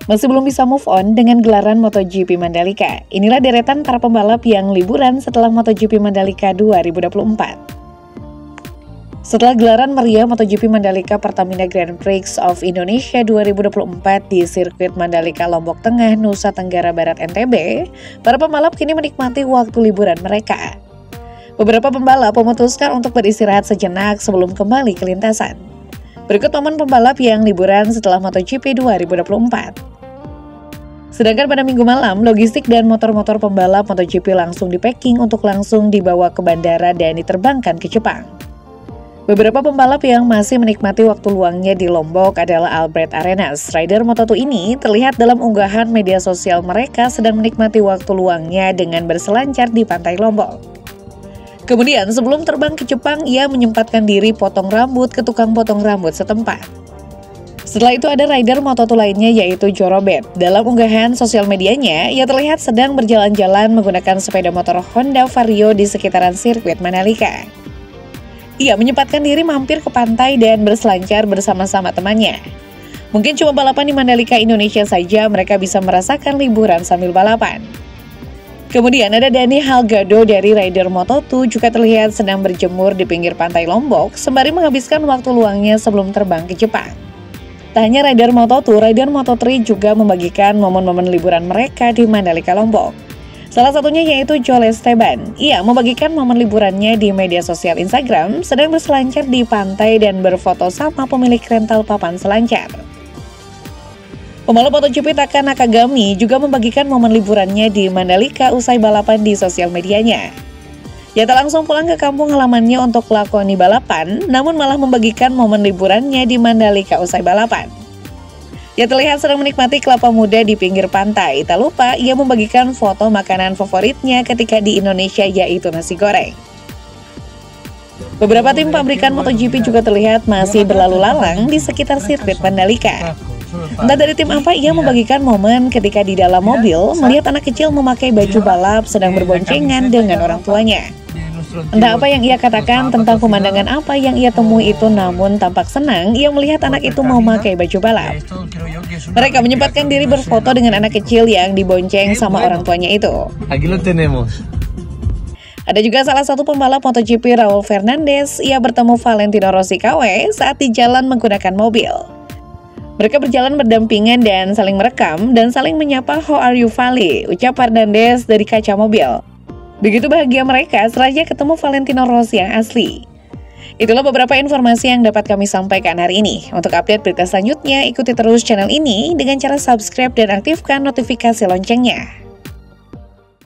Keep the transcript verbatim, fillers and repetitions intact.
Masih belum bisa move on dengan gelaran MotoGP Mandalika. Inilah deretan para pembalap yang liburan setelah MotoGP Mandalika dua ribu dua puluh empat. Setelah gelaran meriah MotoGP Mandalika Pertamina Grand Prix of Indonesia dua ribu dua puluh empat di sirkuit Mandalika Lombok Tengah, Nusa Tenggara Barat N T B, para pembalap kini menikmati waktu liburan mereka. Beberapa pembalap memutuskan untuk beristirahat sejenak sebelum kembali ke lintasan. Berikut momen pembalap yang liburan setelah MotoGP dua ribu dua puluh empat. Sedangkan pada minggu malam, logistik dan motor-motor pembalap MotoGP langsung di-packing untuk langsung dibawa ke bandara dan diterbangkan ke Jepang. Beberapa pembalap yang masih menikmati waktu luangnya di Lombok adalah Albert Arenas. Rider Moto dua ini terlihat dalam unggahan media sosial mereka sedang menikmati waktu luangnya dengan berselancar di pantai Lombok. Kemudian sebelum terbang ke Jepang, ia menyempatkan diri potong rambut ke tukang potong rambut setempat. Setelah itu ada rider Moto dua lainnya yaitu Joe Robert. Dalam unggahan sosial medianya, ia terlihat sedang berjalan-jalan menggunakan sepeda motor Honda Vario di sekitaran sirkuit Mandalika. Ia menyempatkan diri mampir ke pantai dan berselancar bersama-sama temannya. Mungkin cuma balapan di Mandalika Indonesia saja mereka bisa merasakan liburan sambil balapan. Kemudian ada Dani Halgado dari rider Moto dua juga terlihat sedang berjemur di pinggir pantai Lombok sembari menghabiskan waktu luangnya sebelum terbang ke Jepang. Tak hanya rider Moto dua, rider Moto tiga juga membagikan momen-momen liburan mereka di Mandalika Lombok. Salah satunya yaitu Joel Esteban. Ia membagikan momen liburannya di media sosial Instagram sedang berselancar di pantai dan berfoto sama pemilik rental papan selancar. Pembalap MotoGP Taka Nakagami juga membagikan momen liburannya di Mandalika usai balapan di sosial medianya. Ia tak langsung pulang ke kampung halamannya untuk lakoni balapan, namun malah membagikan momen liburannya di Mandalika usai balapan. Ia terlihat sedang menikmati kelapa muda di pinggir pantai. Tak lupa, ia membagikan foto makanan favoritnya ketika di Indonesia yaitu nasi goreng. Beberapa tim pabrikan MotoGP juga terlihat masih berlalu lalang di sekitar sirkuit Mandalika. Entah dari tim apa, ia membagikan momen ketika di dalam mobil melihat anak kecil memakai baju balap sedang berboncengan dengan orang tuanya. Entah apa yang ia katakan tentang pemandangan apa yang ia temui itu, namun tampak senang ia melihat anak itu memakai baju balap. Mereka menyempatkan diri berfoto dengan anak kecil yang dibonceng sama orang tuanya itu. Ada juga salah satu pembalap MotoGP Raul Fernandez, ia bertemu Valentino Rossi K W saat di jalan menggunakan mobil. Mereka berjalan berdampingan dan saling merekam dan saling menyapa "How are you, Vali?" ucap Fernandez dari kaca mobil. Begitu bahagia mereka seraya ketemu Valentino Rossi yang asli. Itulah beberapa informasi yang dapat kami sampaikan hari ini. Untuk update berita selanjutnya, ikuti terus channel ini dengan cara subscribe dan aktifkan notifikasi loncengnya.